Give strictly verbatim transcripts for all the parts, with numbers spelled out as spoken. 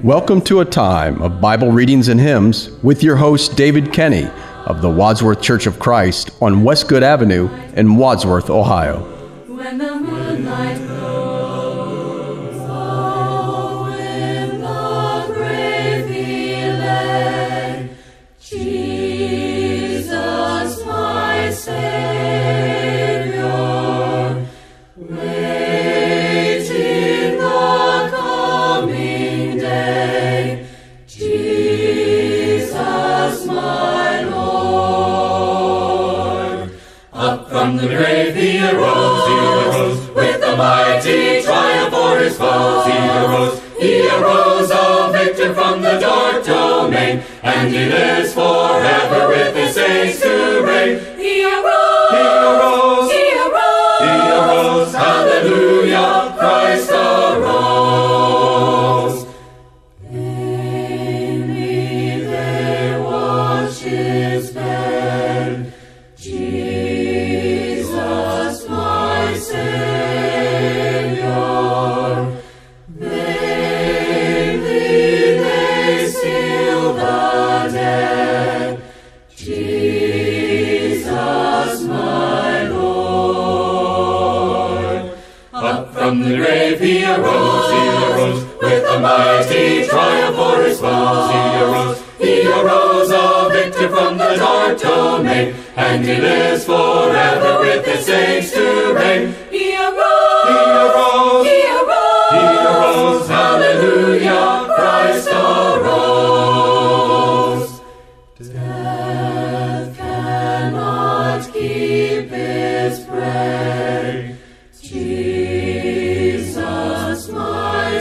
Welcome to a time of Bible readings and hymns with your host David Kenny of the Wadsworth Church of Christ on Westgood Avenue in Wadsworth, Ohio. When the moonlight glows, all in the grave he lay, Jesus my Savior, waiting the coming day, Jesus my Lord. Up from the grave he arose, he arose, with a mighty triumph for his foes. He arose, he arose, a victor from the dark domain, and he lives forever with his saints to reign. He arose, he arose, he arose, he arose, hallelujah, Christ arose. Vainly they watch his bed, Jesus my Savior. Vainly they seal the dead, Jesus my Lord. Up from the grave he arose, he arose, with a mighty triumph for his foes. He arose, he arose, a victor from the dark domain, and he lives forever with his saints to reign. He arose, he arose, he arose, he arose, hallelujah, Christ arose. Death cannot keep its prey, Jesus my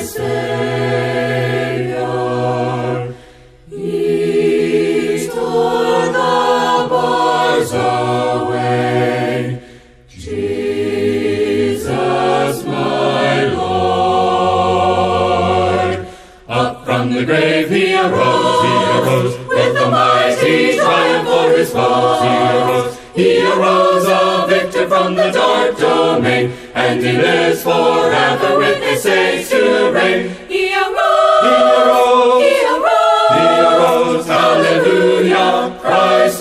Savior. He tore the bars away, Jesus my Lord. Up from the grave he arose, he arose, with a mighty triumph for his foes. He arose, he arose, a victor from the dark domain, and he lives forever with his saints to reign. He arose, he arose, he arose, he arose, hallelujah, Christ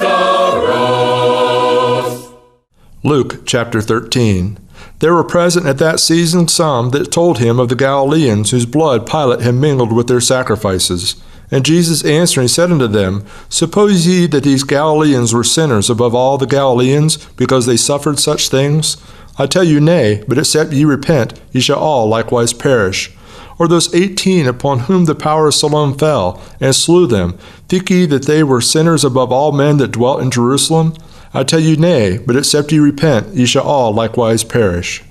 arose. Luke chapter thirteen. There were present at that season some that told him of the Galileans, whose blood Pilate had mingled with their sacrifices. And Jesus answering said unto them, Suppose ye that these Galileans were sinners above all the Galileans, because they suffered such things? I tell you, nay, but except ye repent, ye shall all likewise perish. Or those eighteen upon whom the power of Siloam fell, and slew them, think ye that they were sinners above all men that dwelt in Jerusalem? I tell you, nay, but except ye repent, ye shall all likewise perish.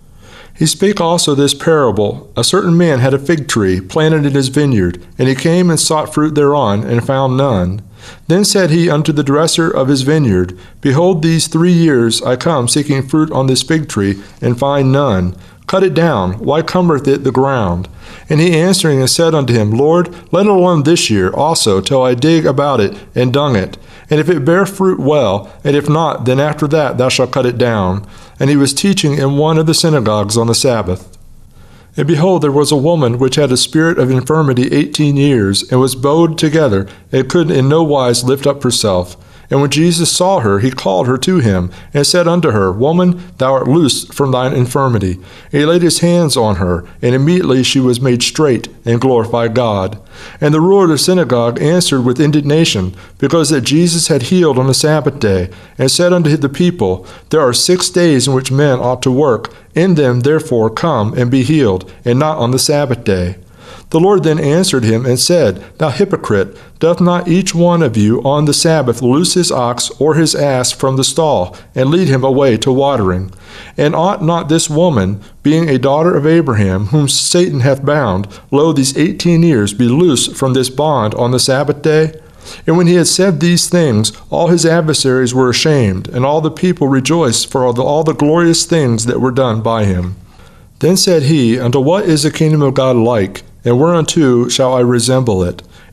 He spake also this parable. A certain man had a fig tree planted in his vineyard, and he came and sought fruit thereon, and found none. Then said he unto the dresser of his vineyard, Behold, these three years I come seeking fruit on this fig tree, and find none. Cut it down, why cumbereth it the ground? And he answering and said unto him, Lord, let it alone this year also, till I dig about it, and dung it. And if it bear fruit, well, and if not, then after that thou shalt cut it down. And he was teaching in one of the synagogues on the Sabbath. And behold, there was a woman which had a spirit of infirmity eighteen years, and was bowed together, and could in no wise lift up herself. And when Jesus saw her, he called her to him, and said unto her, Woman, thou art loosed from thine infirmity. And he laid his hands on her, and immediately she was made straight, and glorified God. And the ruler of the synagogue answered with indignation, because that Jesus had healed on the Sabbath day, and said unto the people, There are six days in which men ought to work. In them therefore come and be healed, and not on the Sabbath day. The Lord then answered him and said, Thou hypocrite, doth not each one of you on the Sabbath loose his ox or his ass from the stall, and lead him away to watering? And ought not this woman, being a daughter of Abraham, whom Satan hath bound, lo, these eighteen years, be loose from this bond on the Sabbath day? And when he had said these things, all his adversaries were ashamed, and all the people rejoiced for all the, all the glorious things that were done by him. Then said he, Unto what is the kingdom of God like? And whereunto shall I resemble it?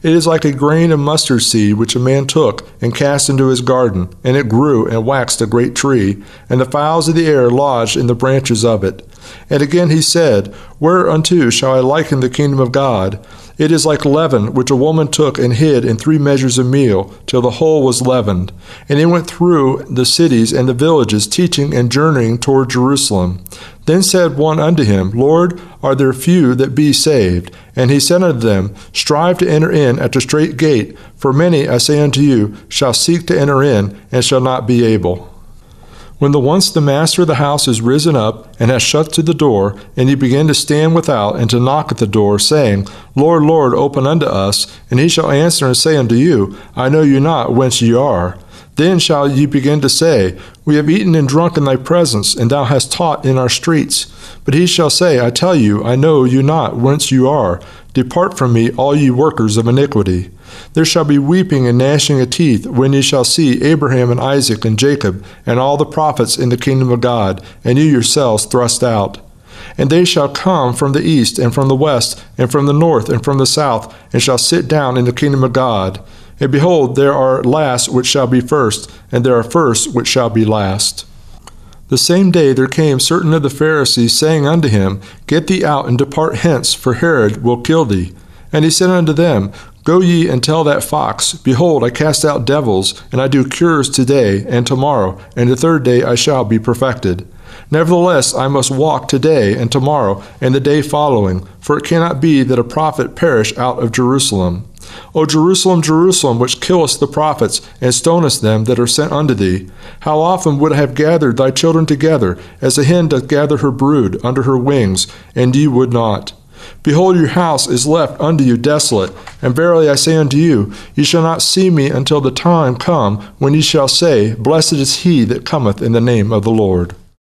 It is like a grain of mustard seed which a man took and cast into his garden, and it grew and waxed a great tree, and the fowls of the air lodged in the branches of it. And again he said, Whereunto shall I liken the kingdom of God? It is like leaven, which a woman took and hid in three measures of meal, till the whole was leavened. And he went through the cities and the villages, teaching and journeying toward Jerusalem. Then said one unto him, Lord, are there few that be saved? And he said unto them, Strive to enter in at the strait gate, for many, I say unto you, shall seek to enter in, and shall not be able. When the once the master of the house is risen up, and has shut to the door, and ye begin to stand without, and to knock at the door, saying, Lord, Lord, open unto us, and he shall answer and say unto you, I know you not whence ye are. Then shall ye begin to say, We have eaten and drunk in thy presence, and thou hast taught in our streets. But he shall say, I tell you, I know you not whence you are. Depart from me, all ye workers of iniquity. There shall be weeping and gnashing of teeth, when ye shall see Abraham and Isaac and Jacob, and all the prophets in the kingdom of God, and you yourselves thrust out. And they shall come from the east, and from the west, and from the north, and from the south, and shall sit down in the kingdom of God. And behold, there are last which shall be first, and there are first which shall be last. The same day there came certain of the Pharisees, saying unto him, Get thee out, and depart hence, for Herod will kill thee. And he said unto them, Go ye and tell that fox, Behold, I cast out devils, and I do cures today and tomorrow, and the third day I shall be perfected. Nevertheless, I must walk today and tomorrow, and the day following, for it cannot be that a prophet perish out of Jerusalem. O Jerusalem, Jerusalem, which killest the prophets, and stonest them that are sent unto thee, how often would I have gathered thy children together, as a hen doth gather her brood under her wings, and ye would not. Behold, your house is left unto you desolate, and verily I say unto you, ye shall not see me until the time come when ye shall say, Blessed is he that cometh in the name of the Lord.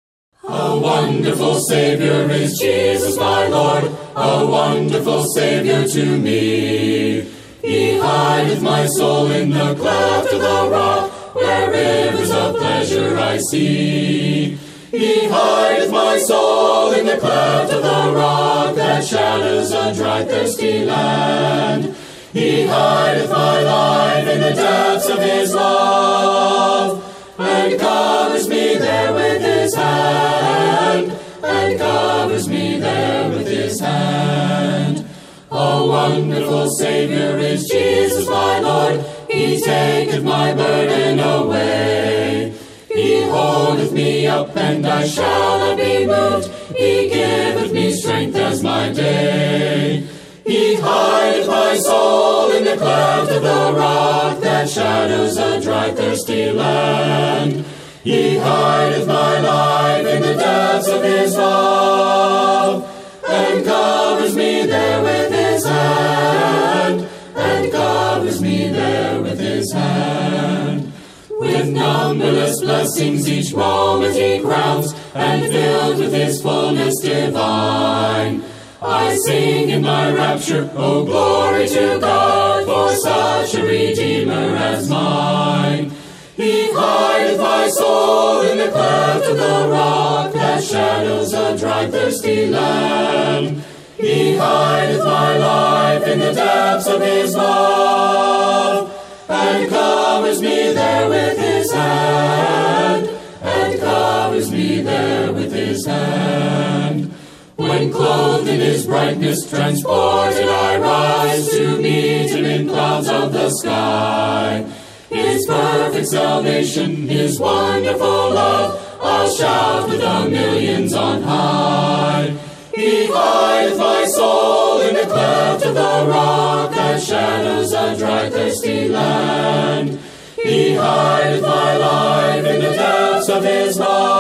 A wonderful Savior is Jesus my Lord, a wonderful Savior to me. He hideth my soul in the cleft of the rock, where rivers of pleasure I see. He hideth my soul in the cleft of the rock, that shadows a dry, thirsty land. He hideth my life in the depths of his love, and covers me there with his hand, and covers me there with his hand. A wonderful Savior is Jesus my Lord, he taketh my burden away. He holdeth me up, and I shall not be moved. He giveth me strength as my day. He hideth my soul in the cleft of the rock, that shadows a dry, thirsty land. He hideth my life in the depths of his love, and covers me there with his hand, and covers me there with his hand. With numberless blessings each moment he crowns, and filled with his fullness divine. I sing in my rapture, oh glory to God, for such a Redeemer as mine. He hideth my soul in the cleft of the rock, that shadows a dry, thirsty land. He hideth my life in the depths of his love, and covers me there with his hand, and covers me there with his hand. When clothed in his brightness, transported I rise to meet him in clouds of the sky. His perfect salvation, his wonderful love, I'll shout with the millions on high. He hideth my soul in the cleft of the rock, that shadows a dry, thirsty land. He hideth my life in the depths of his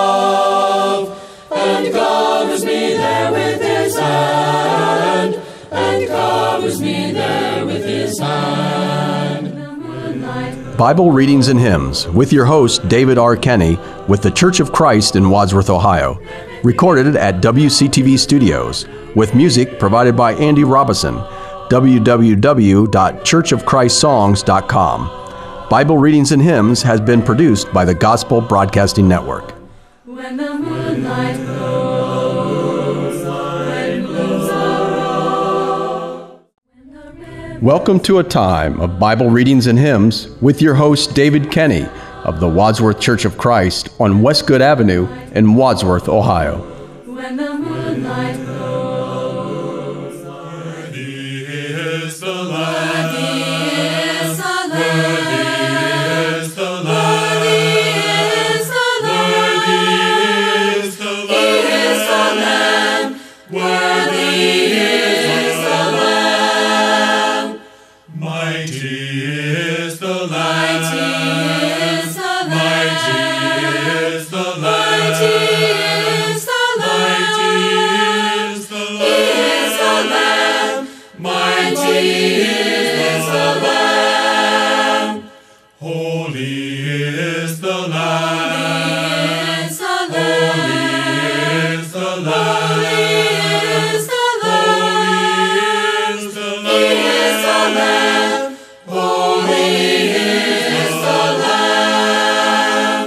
love, and covers me there with his hand, and covers me there with his hand. Bible Readings and Hymns with your host, David R. Kenny, with the Church of Christ in Wadsworth, Ohio. Recorded at W C T V Studios, with music provided by Andy Robison. w w w dot church of christ songs dot com. Bible Readings and Hymns has been produced by the Gospel Broadcasting Network. When the moonlight glows, when blooms are rose, when the Welcome to a time of Bible readings and hymns with your host, David Kenny, of the Wadsworth Church of Christ on Westgood Avenue in Wadsworth, Ohio. When the moonlight glows, worthy is the Lamb, worthy is the Lamb, worthy is the Lamb, worthy is the Lamb, worthy is the He is the Lamb, Lamb, worthy is the Lamb, mighty is the Lamb, mighty is the Lamb, mighty is the Lamb, mighty is the Lamb, mighty is the He is the Lamb, mighty is the Lamb, holy is the Lamb, is the Lamb, holy is the Lamb, is the Lamb, holy is the Lamb, holy is the Lamb.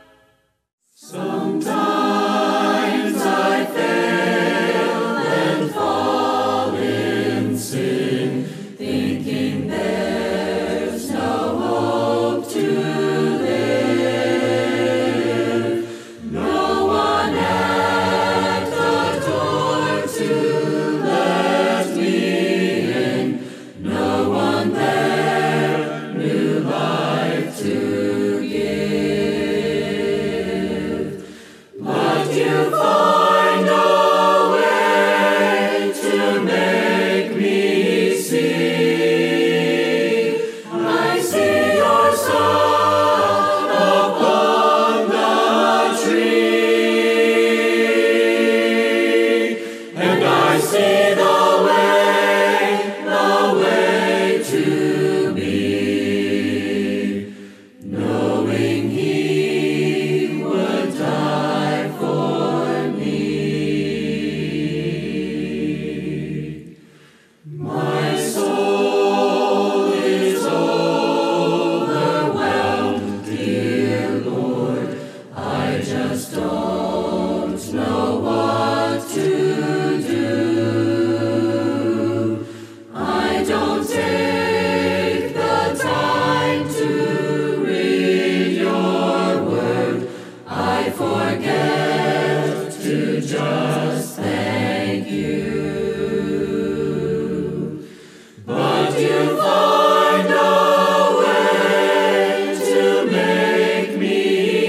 Sometimes I fail and fall in sin, thinking there's no hope to live. No one at the door to let me in, no one there, new life to give. But you find a way to make me see. I see your Son upon the tree, and I see the way, the way to be, knowing He would die for me. My soul is overwhelmed, dear Lord. I just don't know what to do. I don't take the time to read your word. I forget to just thank you. But you find a way to make me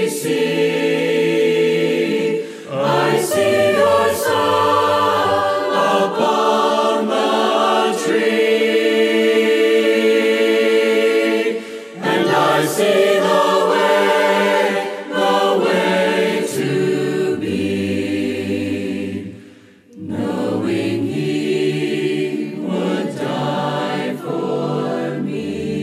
see. I see your Son upon the tree, and I see the way, the way to be, knowing He would die for me.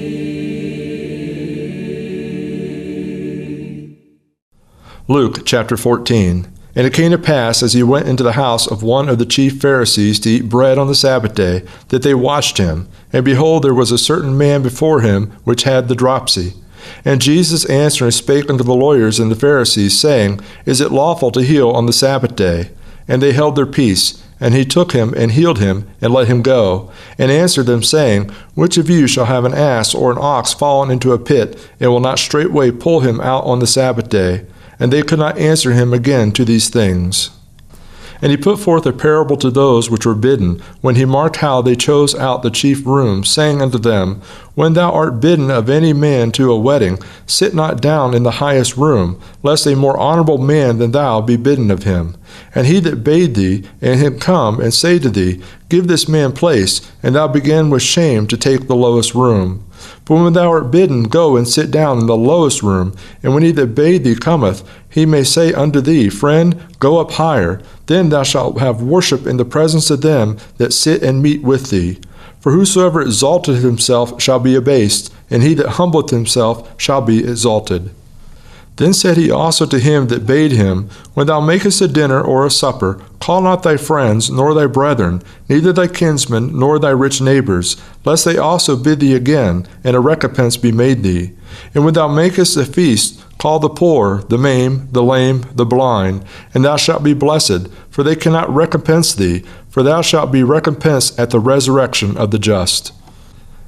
Luke chapter fourteen. And it came to pass, as he went into the house of one of the chief Pharisees to eat bread on the Sabbath day, that they watched him. And behold, there was a certain man before him which had the dropsy. And Jesus answering spake unto the lawyers and the Pharisees, saying, Is it lawful to heal on the Sabbath day? And they held their peace. And he took him and healed him, and let him go, and answered them, saying, Which of you shall have an ass or an ox fallen into a pit, and will not straightway pull him out on the Sabbath day? And they could not answer him again to these things. And he put forth a parable to those which were bidden, when he marked how they chose out the chief rooms, saying unto them, When thou art bidden of any man to a wedding, sit not down in the highest room, lest a more honorable man than thou be bidden of him. And he that bade thee, and him come and say to thee, Give this man place, and thou begin with shame to take the lowest room. But when thou art bidden, go and sit down in the lowest room, and when he that bade thee cometh, he may say unto thee, Friend, go up higher. Then thou shalt have worship in the presence of them that sit and meat with thee. For whosoever exalteth himself shall be abased, and he that humbleth himself shall be exalted. Then said he also to him that bade him, When thou makest a dinner or a supper, call not thy friends, nor thy brethren, neither thy kinsmen, nor thy rich neighbors, lest they also bid thee again, and a recompense be made thee. And when thou makest a feast, call the poor, the maimed, the lame, the blind, and thou shalt be blessed, for they cannot recompense thee, for thou shalt be recompensed at the resurrection of the just.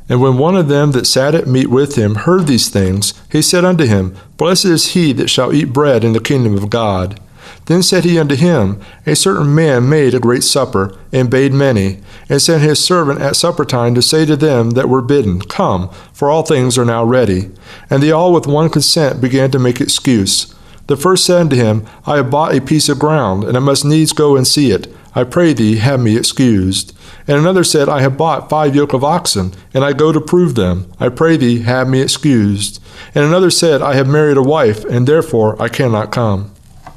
And when one of them that sat at meat with him heard these things, he said unto him, Blessed is he that shall eat bread in the kingdom of God. Then said he unto him, A certain man made a great supper, and bade many, and sent his servant at supper time to say to them that were bidden, Come, for all things are now ready. And they all with one consent began to make excuse. The first said unto him, I have bought a piece of ground, and I must needs go and see it. I pray thee, have me excused. And another said, I have bought five yoke of oxen, and I go to prove them. I pray thee, have me excused. And another said, I have married a wife, and therefore I cannot come.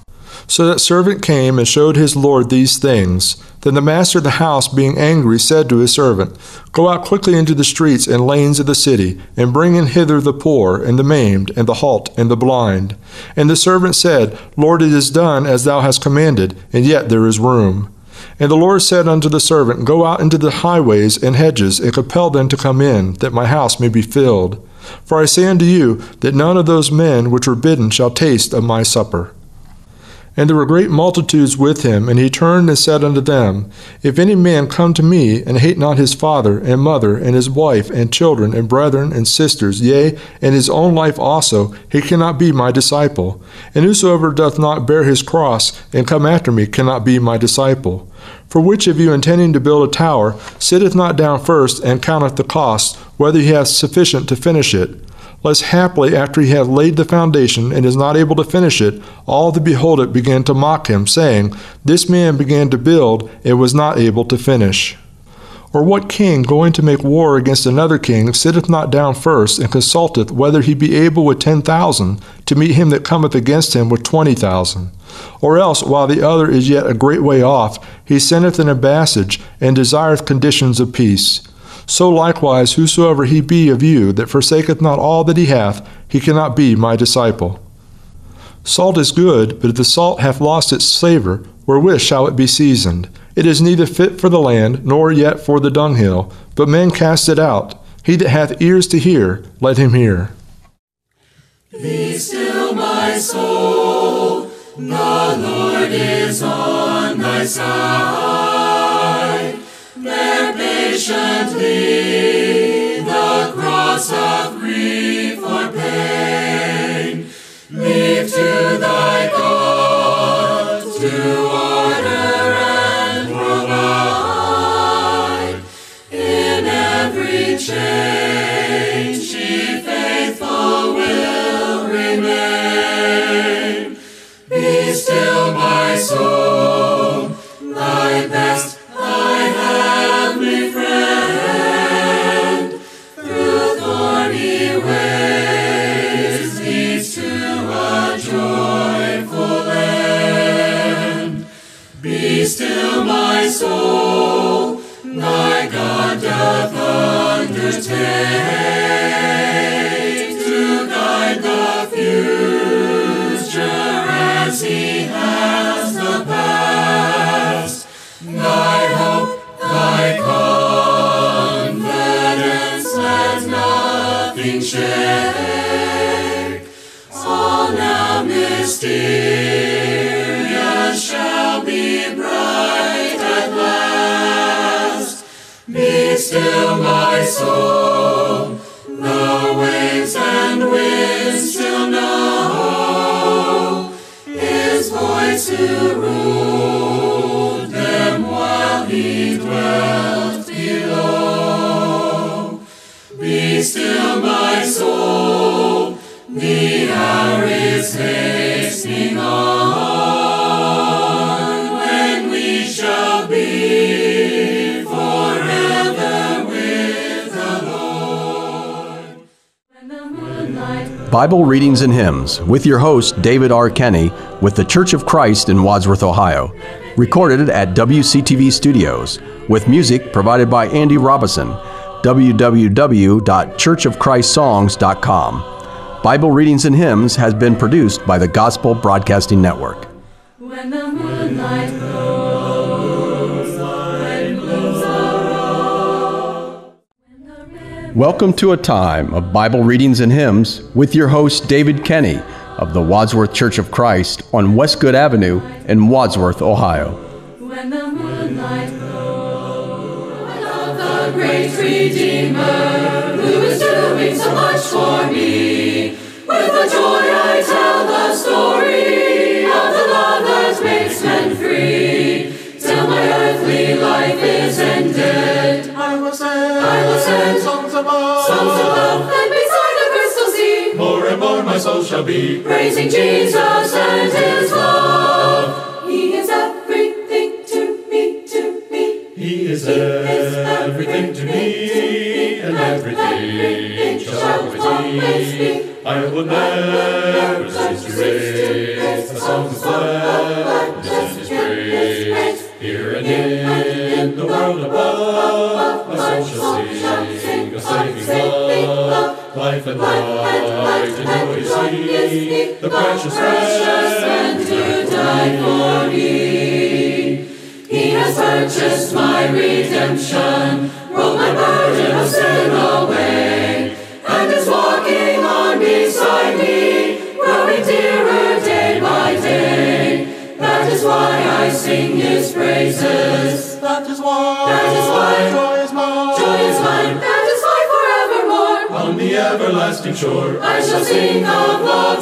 So that servant came and showed his lord these things. Then the master of the house, being angry, said to his servant, Go out quickly into the streets and lanes of the city, and bring in hither the poor, and the maimed, and the halt, and the blind. And the servant said, Lord, it is done as thou hast commanded, and yet there is room. And the Lord said unto the servant, Go out into the highways and hedges, and compel them to come in, that my house may be filled. For I say unto you, that none of those men which were bidden shall taste of my supper. And there were great multitudes with him, and he turned and said unto them, If any man come to me, and hate not his father, and mother, and his wife, and children, and brethren, and sisters, yea, and his own life also, he cannot be my disciple. And whosoever doth not bear his cross, and come after me, cannot be my disciple. For which of you, intending to build a tower, sitteth not down first, and counteth the cost, whether he hath sufficient to finish it? Lest haply, after he hath laid the foundation, and is not able to finish it, all that behold it begin to mock him, saying, This man began to build, and was not able to finish. Or what king, going to make war against another king, sitteth not down first, and consulteth whether he be able with ten thousand to meet him that cometh against him with twenty thousand? Or else, while the other is yet a great way off, he sendeth an ambassage, and desireth conditions of peace. So likewise, whosoever he be of you that forsaketh not all that he hath, he cannot be my disciple. Salt is good, but if the salt hath lost its savour, wherewith shall it be seasoned? It is neither fit for the land, nor yet for the dunghill, but men cast it out. He that hath ears to hear, let him hear. Be still, my soul, the Lord is on thy side. Bear patiently the cross of grief or pain. Leave to thy God to order and provide. In every change she faithful will remain. Be still, my soul, thy best thy heavenly friend, through thorny ways leads to a joyful end. Be still, my soul, thy God doth undertake to guide the future as he has the past. Thy hope, thy confidence, let nothing shake. All now mysterious shall be bright at last. Be still, my soul, the waves and winds still know his voice who ruled them while he dwelt below. Be still, my soul, the hour is hastening on, when we shall be forever with the Lord. When the moonlight Bible Readings and Hymns with your host, David R. Kenny, with the Church of Christ in Wadsworth, Ohio. Recorded at W C T V Studios, with music provided by Andy Robison. w w w dot church of christ songs dot com. Bible Readings and Hymns has been produced by the Gospel Broadcasting Network. When the moonlight glows, when blooms the rose. Welcome to a time of Bible Readings and Hymns with your host, David Kenny, of the Wadsworth Church of Christ on Westgood Avenue in Wadsworth, Ohio. When the moonlight glows, of the great Redeemer. is doing so much for me. With a joy I tell the story of the love that makes men free. Till my earthly life is ended, I will sing, I will sing songs of love, songs of love, and beside the crystal sea, more and more my soul shall be praising Jesus and His love. He is everything to me, to me. He is everything to me, and everything shall always be. I will never cease to raise the songs of gladness and His praise. Here and in the world above, my soul shall sing a saving love. Life and light and joy see, the precious friend who died for me. He has purchased my redemption, rolled my burden of sin away, and is walking on beside me, growing dearer day by day. That is why I sing His praises. That is why, that is why joy is mine, joy is mine. That is why forevermore, on the everlasting shore, I shall sing of love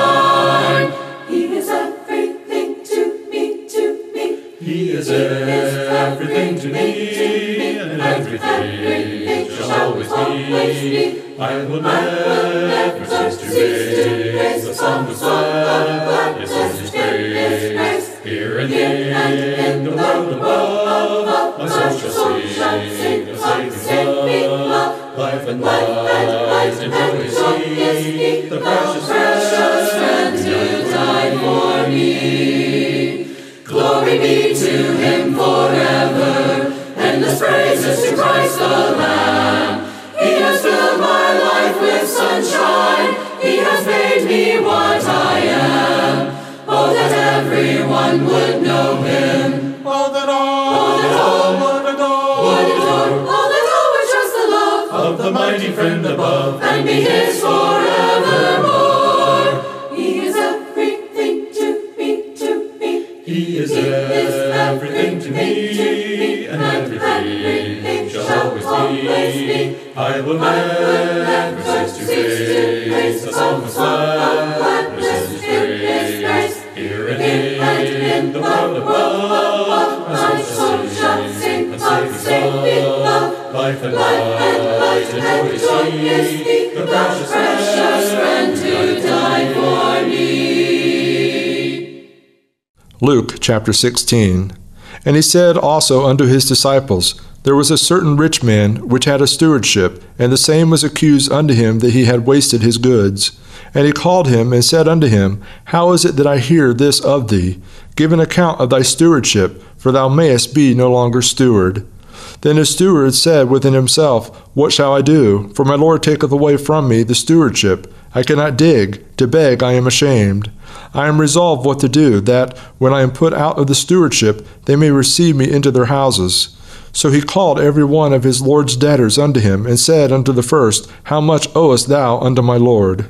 divine. He is everything to me, to me. He is everything to me, and everything shall always be. I will never cease to raise the song of gladness and His praise. Here and in the world above, my soul shall sing a saving love. Life and light and joy see, the precious friend who died for me. Glory be to Him forever, endless praises to Christ the Lamb. He has filled my life with sunshine, He has made me what I am. Oh, that everyone would know Him. Oh, that all, oh, that all would adore, would adore. Oh, that all would trust the love of the mighty friend above, and be His forevermore. He is everything to me, to me. He is everything to me, and everything shall always be. I will never cease to raise the song of gladness and His praise. Here and in the world above, my soul shall sing a saving love. Life and light and joy see, the precious friend who died for me. Luke chapter sixteen. And He said also unto His disciples, There was a certain rich man which had a stewardship, and the same was accused unto him that he had wasted his goods. And he called him, and said unto him, How is it that I hear this of thee? Give an account of thy stewardship, for thou mayest be no longer steward. Then his steward said within himself, What shall I do? For my Lord taketh away from me the stewardship. I cannot dig, to beg I am ashamed. I am resolved what to do, that, when I am put out of the stewardship, they may receive me into their houses. So he called every one of his Lord's debtors unto him, and said unto the first, How much owest thou unto my Lord?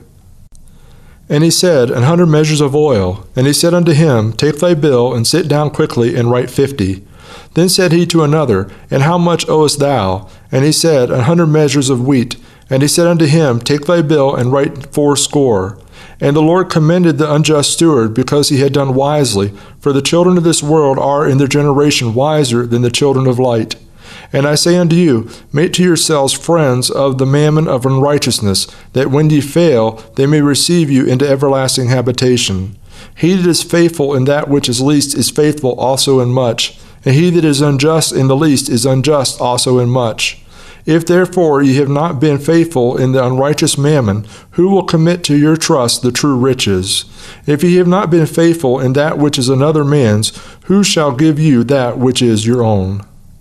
And he said, An hundred measures of oil. And he said unto him, Take thy bill, and sit down quickly, and write fifty. Then said he to another, And how much owest thou? And he said, An hundred measures of wheat. And he said unto him, Take thy bill, and write fourscore. And the Lord commended the unjust steward, because he had done wisely. For the children of this world are in their generation wiser than the children of light. And I say unto you, make to yourselves friends of the mammon of unrighteousness, that when ye fail, they may receive you into everlasting habitation. He that is faithful in that which is least is faithful also in much, and he that is unjust in the least is unjust also in much. If therefore ye have not been faithful in the unrighteous mammon, who will commit to your trust the true riches? If ye have not been faithful in that which is another man's, who shall give you that which is your own?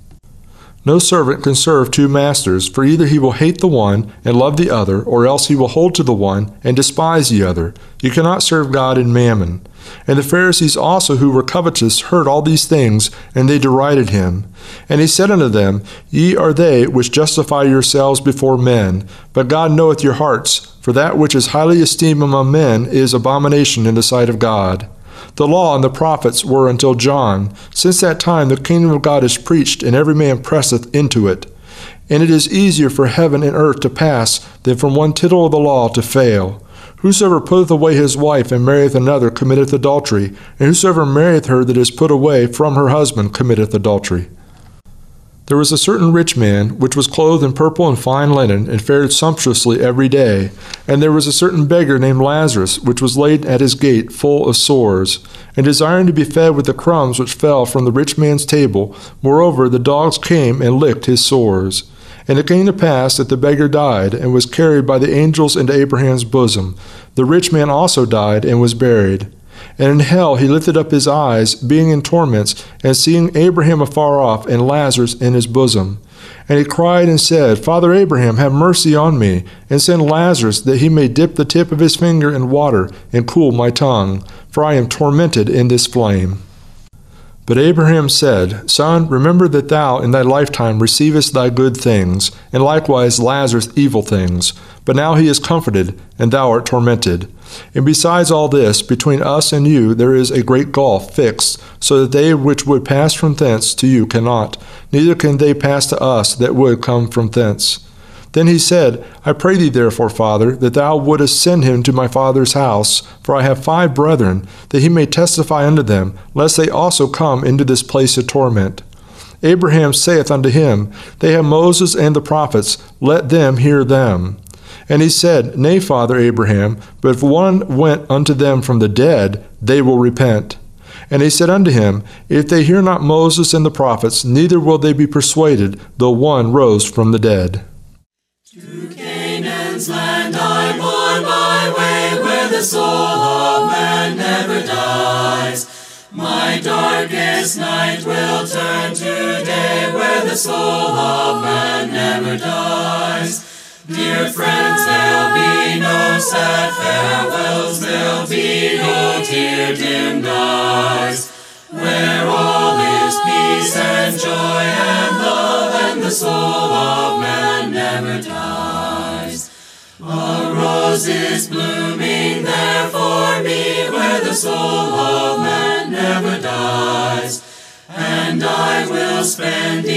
No servant can serve two masters, for either he will hate the one and love the other, or else he will hold to the one and despise the other. You cannot serve God and mammon. And the Pharisees also who were covetous heard all these things, and they derided him. And he said unto them, Ye are they which justify yourselves before men, but God knoweth your hearts, for that which is highly esteemed among men is abomination in the sight of God. The law and the prophets were until John. Since that time the kingdom of God is preached, and every man presseth into it. And it is easier for heaven and earth to pass than from one tittle of the law to fail. Whosoever putteth away his wife and marrieth another committeth adultery, and whosoever marrieth her that is put away from her husband committeth adultery. There was a certain rich man, which was clothed in purple and fine linen, and fared sumptuously every day. And there was a certain beggar named Lazarus, which was laid at his gate, full of sores, and desiring to be fed with the crumbs which fell from the rich man's table. Moreover, the dogs came and licked his sores. And it came to pass that the beggar died, and was carried by the angels into Abraham's bosom. The rich man also died, and was buried. And in hell he lifted up his eyes, being in torments, and seeing Abraham afar off, and Lazarus in his bosom. And he cried and said, Father Abraham, have mercy on me, and send Lazarus, that he may dip the tip of his finger in water, and cool my tongue, for I am tormented in this flame. But Abraham said, Son, remember that thou in thy lifetime receivest thy good things, and likewise Lazarus evil things. But now he is comforted, and thou art tormented. And besides all this, between us and you there is a great gulf fixed, so that they which would pass from thence to you cannot, neither can they pass to us that would come from thence. Then he said, I pray thee therefore, Father, that thou wouldest send him to my father's house, for I have five brethren, that he may testify unto them, lest they also come into this place of torment. Abraham saith unto him, They have Moses and the prophets, let them hear them. And he said, Nay, Father Abraham, but if one went unto them from the dead, they will repent. And he said unto him, If they hear not Moses and the prophets, neither will they be persuaded, though one rose from the dead. To Canaan's land I'm on my way, where the soul of man never dies. My darkest night will turn to day, where the soul of man never dies. Dear friends, there'll be no sad farewells, there'll be no tear-dimmed eyes, where all is peace and joy and love, and the soul of man never dies. A rose is blooming there for me, where the soul of man never dies, and I will spend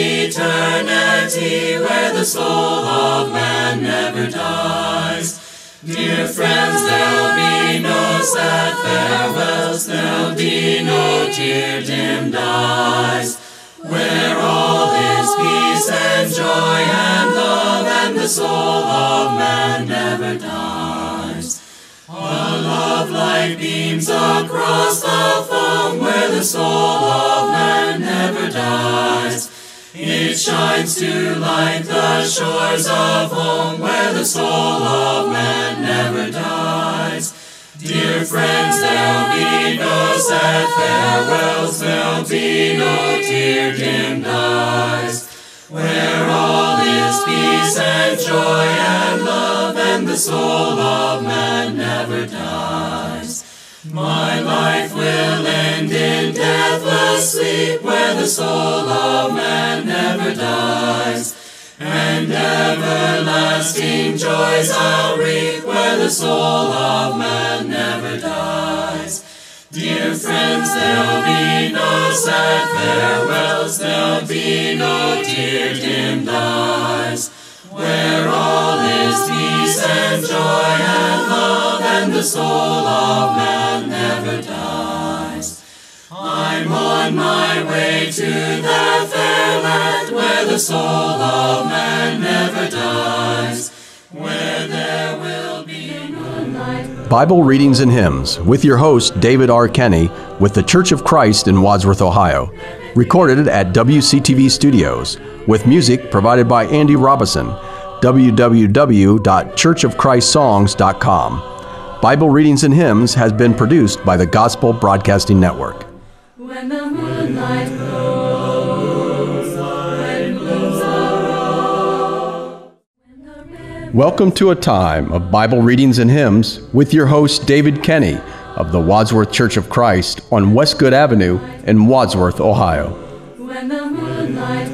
eternity where the soul of man never dies. Dear friends, there'll be no sad farewells, there'll be no tear-dimmed eyes, where all is peace and joy and love, and the soul of man never dies. A love light beams across the foam, where the soul of man never dies. It shines to light the shores of home, where the soul of man never dies. Dear friends, there'll be no sad farewells, there'll be no tear-dimmed eyes, where all is peace and joy and love, and the soul of man never dies. My life will end in deathless sleep, where the soul of man never dies, and everlasting joys I'll reap, where the soul of man never dies. Dear friends, there'll be no sad farewells, there'll be no tear-dimmed eyes, where all is peace and joy and love, and the soul of man never dies. I'm on my way to that fair land, where the soul of man never dies, where there will be no night. Bible Readings and Hymns with your host, David R. Kenny, with the Church of Christ in Wadsworth, Ohio. Recorded at W C T V Studios, with music provided by Andy Robison. w w w dot church of christ songs dot com. Bible Readings and Hymns has been produced by the Gospel Broadcasting Network. When the moonlight glows, when blooms the rose. Welcome to a time of Bible Readings and Hymns with your host, David Kenny, of the Wadsworth Church of Christ on Westgood Avenue in Wadsworth, Ohio. When the moonlight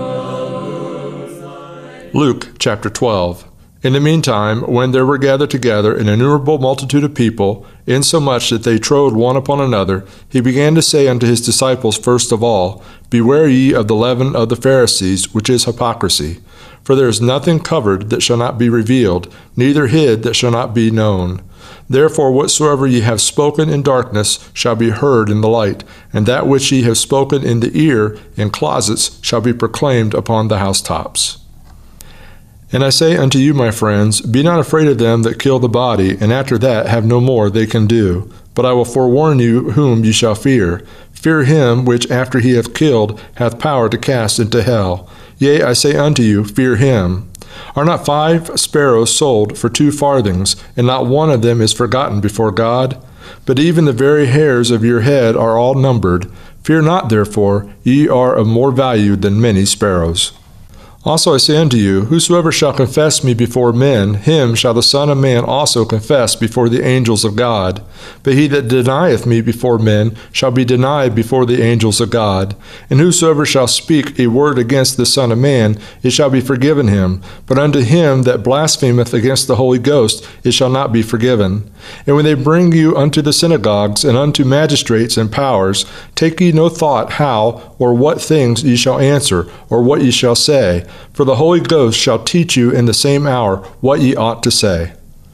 glows. Luke chapter twelve. In the meantime, when there were gathered together an innumerable multitude of people, insomuch that they trode one upon another, he began to say unto his disciples first of all, Beware ye of the leaven of the Pharisees, which is hypocrisy. For there is nothing covered that shall not be revealed, neither hid that shall not be known. Therefore whatsoever ye have spoken in darkness shall be heard in the light, and that which ye have spoken in the ear in closets shall be proclaimed upon the housetops. And I say unto you, my friends, be not afraid of them that kill the body, and after that have no more they can do. But I will forewarn you whom ye shall fear. Fear him which after he hath killed hath power to cast into hell. Yea, I say unto you, fear him. Are not five sparrows sold for two farthings, and not one of them is forgotten before God? But even the very hairs of your head are all numbered. Fear not, therefore, ye are of more value than many sparrows. Also I say unto you, whosoever shall confess me before men, him shall the Son of Man also confess before the angels of God. But he that denieth me before men shall be denied before the angels of God. And whosoever shall speak a word against the Son of Man, it shall be forgiven him. But unto him that blasphemeth against the Holy Ghost, it shall not be forgiven. And when they bring you unto the synagogues and unto magistrates and powers, take ye no thought how or what things ye shall answer, or what ye shall say. For the Holy Ghost shall teach you in the same hour what ye ought to say.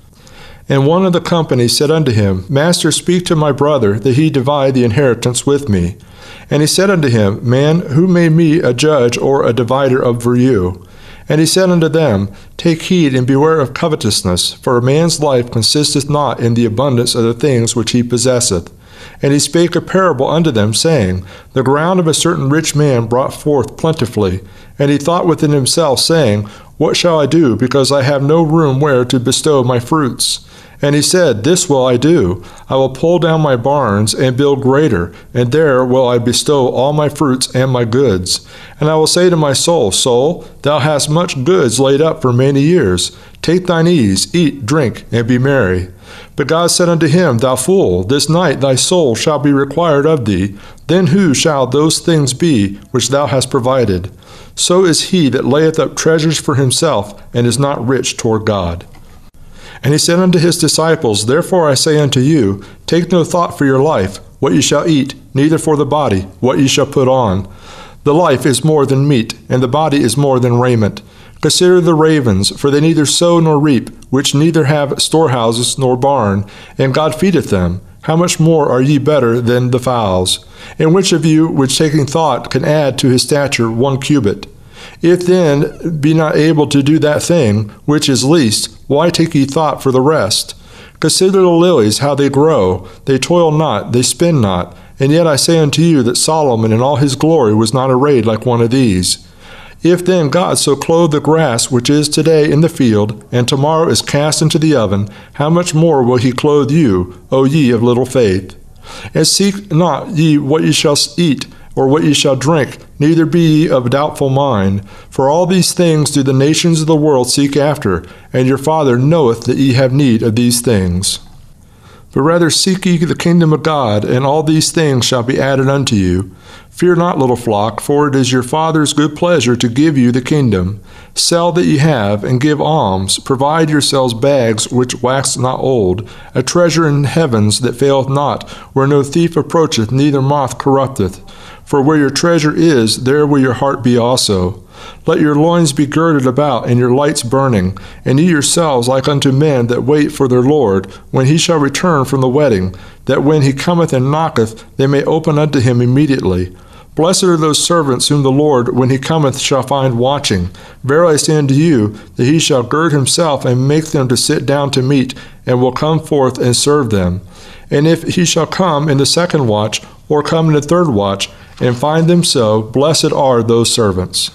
And one of the company said unto him, Master, speak to my brother, that he divide the inheritance with me. And he said unto him, Man, who made me a judge or a divider over you? And he said unto them, Take heed and beware of covetousness, for a man's life consisteth not in the abundance of the things which he possesseth. And he spake a parable unto them, saying, The ground of a certain rich man brought forth plentifully. And he thought within himself, saying, What shall I do, because I have no room where to bestow my fruits? And he said, This will I do. I will pull down my barns and build greater, and there will I bestow all my fruits and my goods. And I will say to my soul, Soul, thou hast much goods laid up for many years. Take thine ease, eat, drink, and be merry. But God said unto him, Thou fool, this night thy soul shall be required of thee. Then whose shall those things be which thou hast provided? So is he that layeth up treasures for himself, and is not rich toward God. And he said unto his disciples, Therefore I say unto you, take no thought for your life, what ye shall eat, neither for the body, what ye shall put on. The life is more than meat, and the body is more than raiment. Consider the ravens, for they neither sow nor reap, which neither have storehouses nor barn, and God feedeth them. How much more are ye better than the fowls? And which of you, which taking thought, can add to his stature one cubit? If then be not able to do that thing, which is least, why take ye thought for the rest? Consider the lilies, how they grow. They toil not, they spin not. And yet I say unto you that Solomon in all his glory was not arrayed like one of these. If then God so clothe the grass which is today in the field, and tomorrow is cast into the oven, how much more will he clothe you, O ye of little faith? And seek not ye what ye shall eat, or what ye shall drink, neither be ye of doubtful mind. For all these things do the nations of the world seek after, and your Father knoweth that ye have need of these things. But rather seek ye the kingdom of God, and all these things shall be added unto you. Fear not, little flock, for it is your Father's good pleasure to give you the kingdom. Sell that ye have, and give alms. Provide yourselves bags which wax not old, a treasure in heavens that faileth not, where no thief approacheth, neither moth corrupteth. For where your treasure is, there will your heart be also. Let your loins be girded about, and your lights burning, and ye yourselves like unto men that wait for their Lord, when he shall return from the wedding, that when he cometh and knocketh, they may open unto him immediately. Blessed are those servants whom the Lord, when he cometh, shall find watching. Verily I say unto you, that he shall gird himself, and make them to sit down to meat, and will come forth and serve them. And if he shall come in the second watch, or come in the third watch, and find them so, blessed are those servants.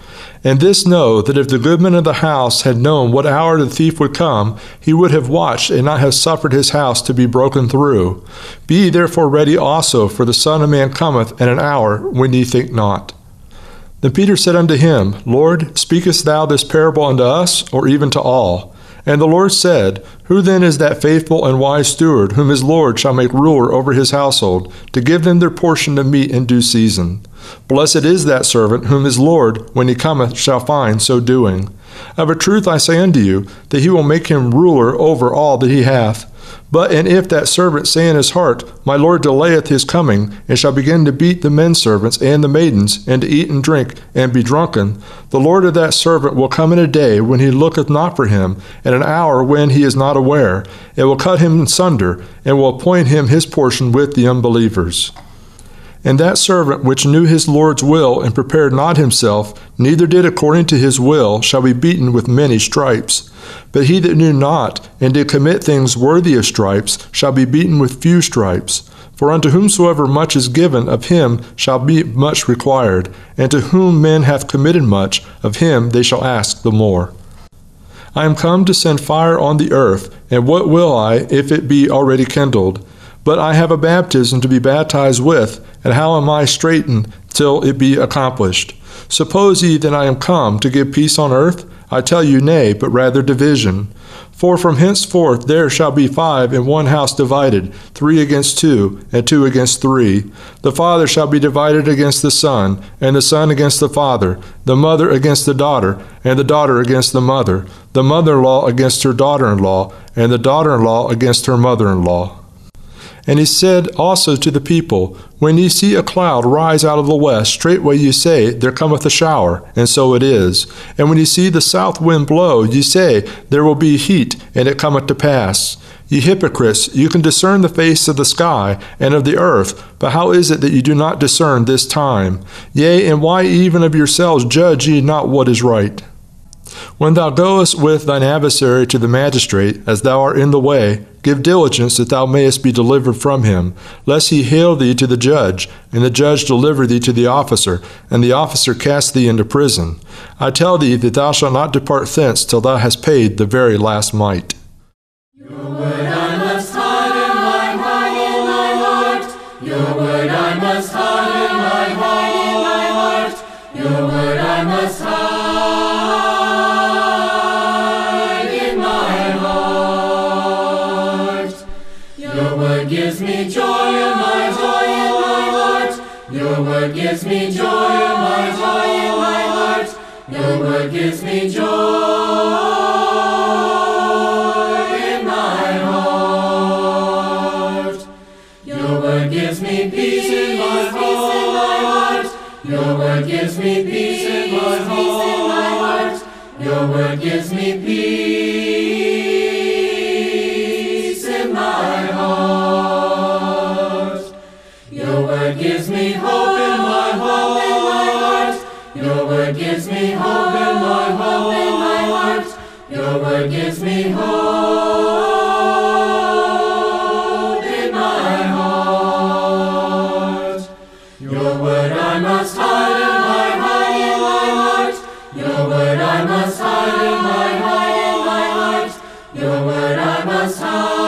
And this know, that if the goodman of the house had known what hour the thief would come, he would have watched, and not have suffered his house to be broken through. Be ye therefore ready also, for the Son of Man cometh at an hour when ye think not. Then Peter said unto him, Lord, speakest thou this parable unto us, or even to all? And the Lord said, Who then is that faithful and wise steward, whom his Lord shall make ruler over his household, to give them their portion of meat in due season? Blessed is that servant, whom his Lord, when he cometh, shall find so doing. Of a truth I say unto you, that he will make him ruler over all that he hath. But and if that servant say in his heart, My Lord delayeth his coming, and shall begin to beat the men servants and the maidens, and to eat and drink, and be drunken, the Lord of that servant will come in a day when he looketh not for him, and an hour when he is not aware, and will cut him in sunder, and will appoint him his portion with the unbelievers. And that servant which knew his Lord's will, and prepared not himself, neither did according to his will, shall be beaten with many stripes. But he that knew not, and did commit things worthy of stripes, shall be beaten with few stripes. For unto whomsoever much is given, of him shall be much required, and to whom men hath committed much, of him they shall ask the more. I am come to send fire on the earth, and what will I, if it be already kindled? But I have a baptism to be baptized with, and how am I straitened till it be accomplished? Suppose ye that I am come to give peace on earth? I tell you, nay, but rather division. For from henceforth there shall be five in one house divided, three against two, and two against three. The father shall be divided against the son, and the son against the father, the mother against the daughter, and the daughter against the mother, the mother-in-law against her daughter-in-law, and the daughter-in-law against her mother-in-law. And he said also to the people, When ye see a cloud rise out of the west, straightway ye say, There cometh a shower, and so it is. And when ye see the south wind blow, ye say, There will be heat, and it cometh to pass. Ye hypocrites, you can discern the face of the sky and of the earth, but how is it that ye do not discern this time? Yea, and why even of yourselves judge ye not what is right? When thou goest with thine adversary to the magistrate, as thou art in the way, give diligence that thou mayest be delivered from him, lest he hale thee to the judge, and the judge deliver thee to the officer, and the officer cast thee into prison. I tell thee that thou shalt not depart thence till thou hast paid the very last mite. Your word I must hide in my heart, in my heart. Your word I must hide in my heart, in my heart. Your word I must hide. Gives me joy in my joy in my heart. Your word gives me joy in my joy in my heart. Your word gives me joy in my heart. Your word gives me peace in my heart. Your word gives me peace in my heart. Your word gives me peace in my heart. Your word gives me hope in my hope in my heart. Your word gives me hope in my hope in my heart. Your word gives me hope in my heart. Your word I must hide in my heart, in my heart. Your word I must hide in my heart, in my heart. Your word I must hide.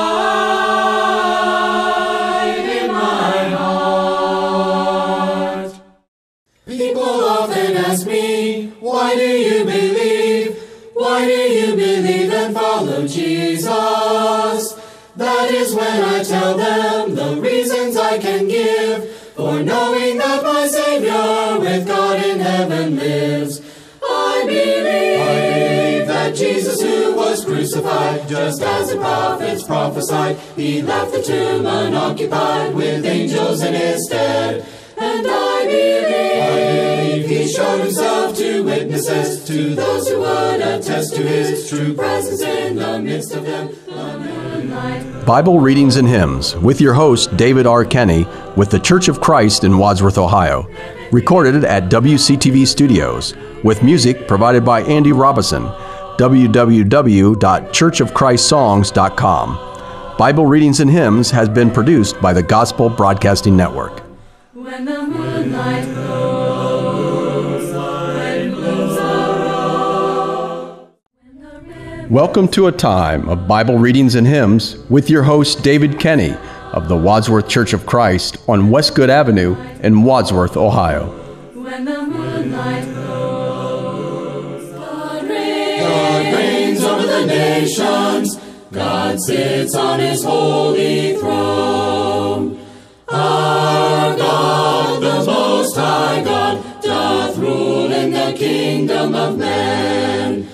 Why do you believe? Why do you believe and follow Jesus? That is when I tell them the reasons I can give for knowing that my Savior with God in heaven lives. I believe, I believe that Jesus, who was crucified, just as the prophets prophesied, he left the tomb unoccupied with angels in his stead. And I believe, I believe he showed himself to witnesses, to those who would attest to his true presence in the midst of them. Bible Readings and Hymns with your host, David R. Kenny, with the Church of Christ in Wadsworth, Ohio. Recorded at W C T V Studios, with music provided by Andy Robison. w w w dot church of christ songs dot com. Bible Readings and Hymns has been produced by the Gospel Broadcasting Network. When the moonlight glows, when blooms the rose. Welcome to a time of Bible Readings and Hymns with your host, David Kenny, of the Wadsworth Church of Christ on Westgood Avenue in Wadsworth, Ohio. When the moonlight glows, God reigns. God reigns over the nations. God sits on his holy throne. Our God, the Most High God, doth rule in the kingdom of men.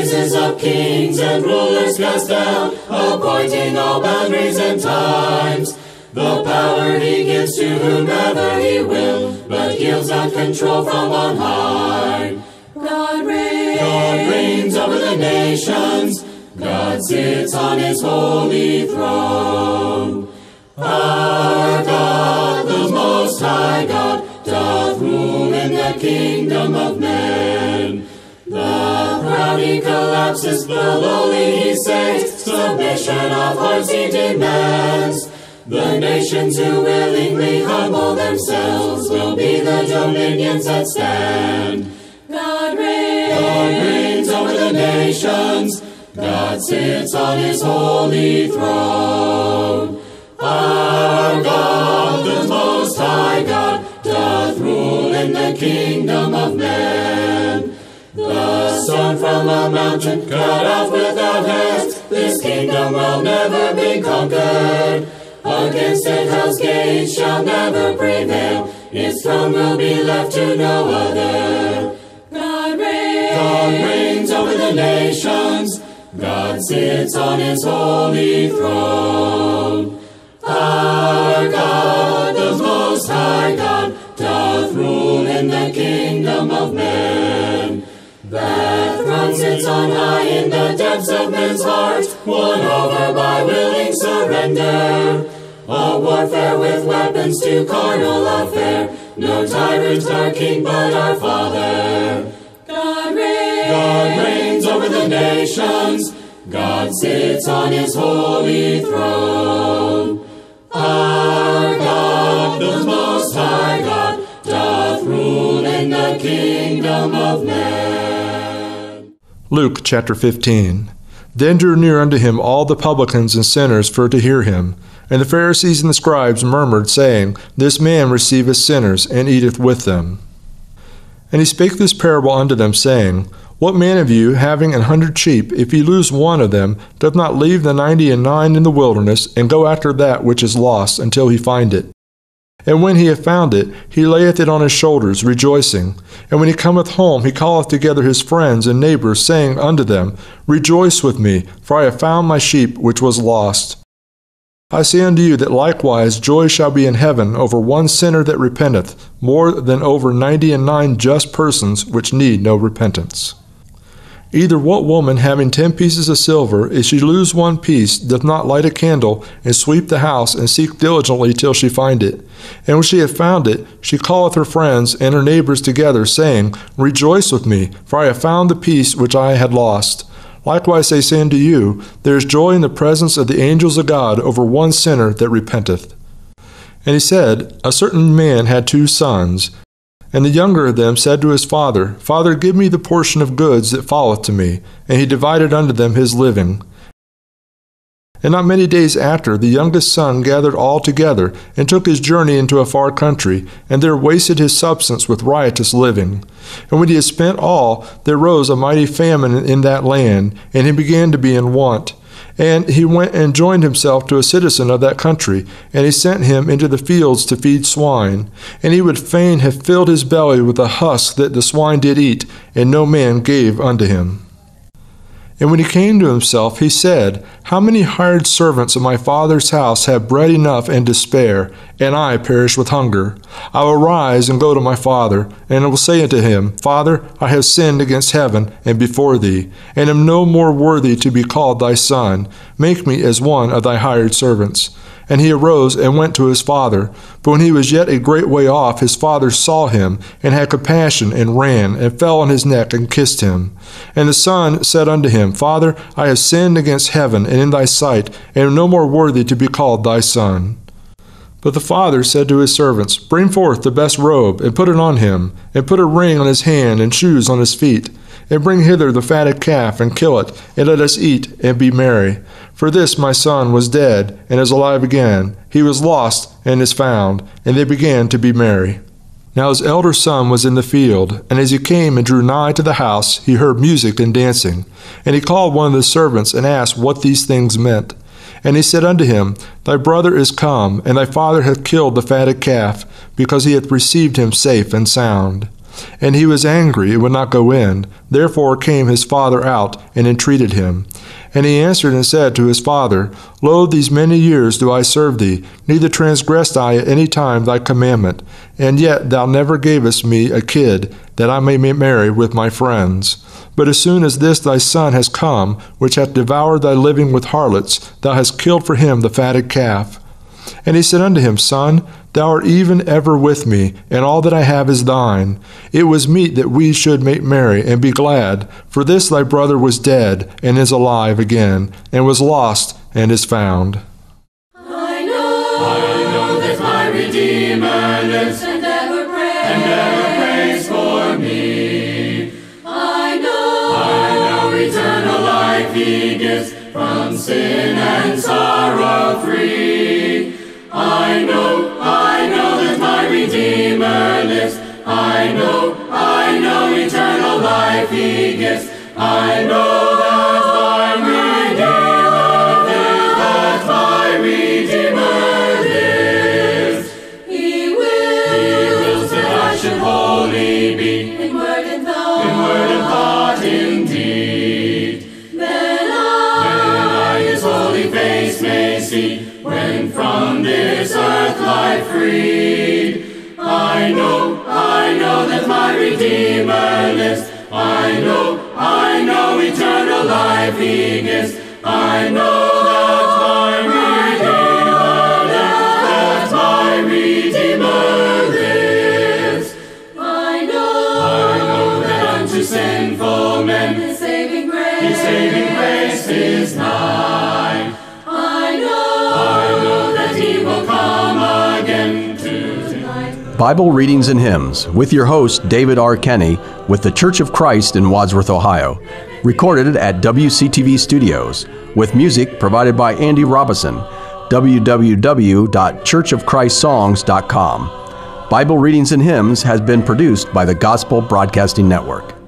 raises up kings and rulers cast down, appointing all boundaries and times. The power he gives to whomever he will, but yields not control from on high. God reigns. God reigns over the nations. God sits on his holy throne. Our God, the Most High God, doth rule in the kingdom of men. The proud he collapses, the lowly he saves, submission of hearts he demands. The nations who willingly humble themselves will be the dominions that stand. God reigns. God reigns over the nations. God sits on his holy throne. Our God, the Most High God, doth rule in the kingdom of men. The sun from a mountain cut off without hands, this kingdom will never be conquered. Against it hell's gates shall never prevail, its throne will be left to no other. God reigns. God reigns over the nations. God sits on his holy throne. Our God, the Most High God, doth rule in the kingdom of men. That throne sits on high in the depths of men's hearts, won over by willing surrender. A warfare with weapons to carnal affair, no tyrant our king but our Father. God reigns. God reigns over the nations. God sits on his holy throne. Our God, the Most High God, doth rule in the kingdom of men. Luke chapter fifteen. Then drew near unto him all the publicans and sinners for to hear him. And the Pharisees and the scribes murmured, saying, This man receiveth sinners, and eateth with them. And he spake this parable unto them, saying, What man of you, having an hundred sheep, if he lose one of them, doth not leave the ninety and nine in the wilderness, and go after that which is lost, until he find it? And when he hath found it, he layeth it on his shoulders, rejoicing. And when he cometh home, he calleth together his friends and neighbors, saying unto them, Rejoice with me, for I have found my sheep which was lost. I say unto you that likewise joy shall be in heaven over one sinner that repenteth, more than over ninety and nine just persons which need no repentance. Either what woman, having ten pieces of silver, if she lose one piece, doth not light a candle, and sweep the house, and seek diligently till she find it? And when she hath found it, she calleth her friends and her neighbors together, saying, Rejoice with me, for I have found the piece which I had lost. Likewise I say unto you, there is joy in the presence of the angels of God over one sinner that repenteth. And he said, A certain man had two sons. And the younger of them said to his father, Father, give me the portion of goods that falleth to me. And he divided unto them his living. And not many days after, the youngest son gathered all together, and took his journey into a far country, and there wasted his substance with riotous living. And when he had spent all, there rose a mighty famine in that land, and he began to be in want. And he went and joined himself to a citizen of that country, and he sent him into the fields to feed swine. And he would fain have filled his belly with the husk that the swine did eat, and no man gave unto him. And when he came to himself, he said, How many hired servants of my father's house have bread enough and to spare, and I perish with hunger? I will rise and go to my father, and I will say unto him, Father, I have sinned against heaven and before thee, and am no more worthy to be called thy son. Make me as one of thy hired servants. And he arose and went to his father. But when he was yet a great way off, his father saw him, and had compassion, and ran, and fell on his neck, and kissed him. And the son said unto him, Father, I have sinned against heaven and in thy sight, and am no more worthy to be called thy son. But the father said to his servants, Bring forth the best robe, and put it on him, and put a ring on his hand, and shoes on his feet. And bring hither the fatted calf, and kill it, and let us eat, and be merry. For this my son was dead, and is alive again. He was lost, and is found. And they began to be merry. Now his elder son was in the field, and as he came and drew nigh to the house, he heard music and dancing. And he called one of the servants, and asked what these things meant. And he said unto him, Thy brother is come, and thy father hath killed the fatted calf, because he hath received him safe and sound. And he was angry and would not go in. Therefore came his father out and entreated him. And he answered and said to his father, Lo, these many years do I serve thee, neither transgressed I at any time thy commandment. And yet thou never gavest me a kid, that I may marry with my friends. But as soon as this thy son has come, which hath devoured thy living with harlots, thou hast killed for him the fatted calf. And he said unto him, Son, thou art even ever with me, and all that I have is thine. It was meet that we should make merry and be glad, for this thy brother was dead, and is alive again, and was lost, and is found. I know, I know that my Redeemer lives, and ever prays, and ever prays for me. I know, I know eternal life he gives, from sin and sorrow free. I know, I know that my Redeemer lives. I know, I know eternal life he gives. I know that my Redeemer lives, that my Redeemer lives. He will, he wills that I should holy be, in word and thought, in word and thought indeed. Then I, then I his holy face may see, when from this earth life freed. I know, I know that my Redeemer lives. I know, I know eternal life he gives. I know that my Redeemer lives, that my Redeemer lives. I know, I know that unto sinful men his saving grace, his saving grace is nigh. I know, I know that he will come again to tonight. Bible Readings and Hymns with your host, David R. Kenny, with the Church of Christ in Wadsworth, Ohio. Recorded at W C T V Studios, with music provided by Andy Robison. w w w dot church of christ songs dot com. Bible Readings and Hymns has been produced by the Gospel Broadcasting Network.